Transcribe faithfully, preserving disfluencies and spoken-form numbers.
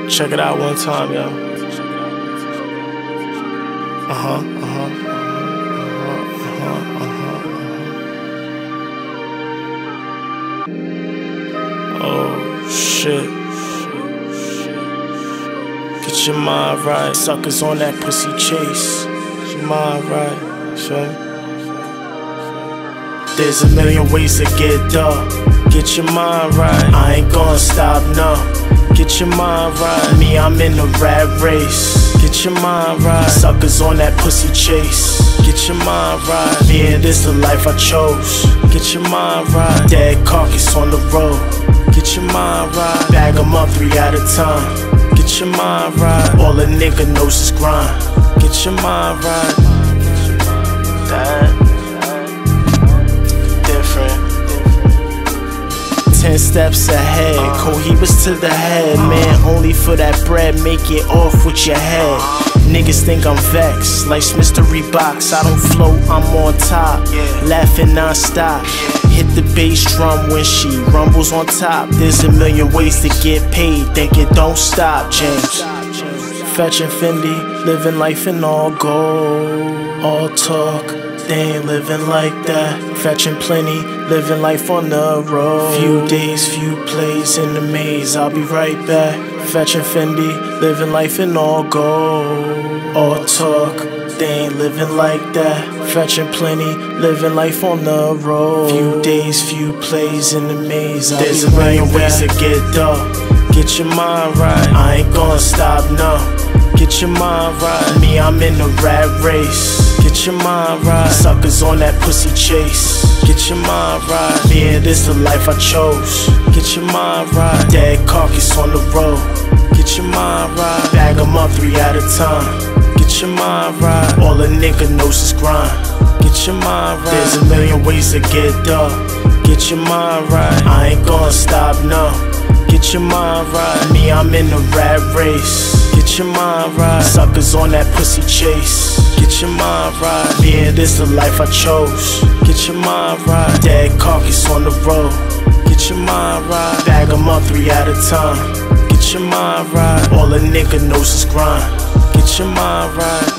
Check it out one time, yo. Uh-huh, uh-huh, uh-huh, uh-huh, uh-huh. Oh, shit. Get your mind right. Suckers on that pussy chase. Get your mind right. Feel me? There's a million ways to get dark. Get your mind right. I ain't gonna stop, no. Get your mind right. Me, I'm in the rat race. Get your mind right. Suckers on that pussy chase. Get your mind right. Yeah, this the life I chose. Get your mind right. Dead carcass on the road. Get your mind right. Bag 'em up three at a time. Get your mind right. All a nigga knows is grind. Get your mind right. That different. Ten steps ahead, cohibas to the head. Man, only for that bread, make it off with your head. Niggas think I'm vexed, life's mystery box. I don't float, I'm on top, laughing non-stop. Hit the bass drum when she rumbles on top. There's a million ways to get paid, think it don't stop, James. Fetching Fendi, living life in all gold. All talk, they ain't living like that. Fetching plenty, living life on the road. Few days, few plays in the maze, I'll be right back. Fetching Fendi, living life in all gold. All talk, they ain't living like that. Fetching plenty, living life on the road. Few days, few plays in the maze, I'll There's be a million right ways back. To get dark. Get your mind right. I ain't gonna stop, no. Get your mind right. Me, I'm in the rat race. Get your mind right. Suckers on that pussy chase. Get your mind right. Yeah, this the life I chose. Get your mind right. Dead carcass on the road. Get your mind right. Bag 'em up three at a time. Get your mind right. All a nigga knows is grind. Get your mind right. There's a million ways to get dark. Get your mind right. I ain't gonna stop, no. Get your mind right. Me, I'm in the rat race. Get your mind right. Suckers on that pussy chase. Get your mind right. Yeah, this the life I chose. Get your mind right. Dead carcass on the road. Get your mind right. Bag 'em up three at a time. Get your mind right. All a nigga knows is grind. Get your mind right.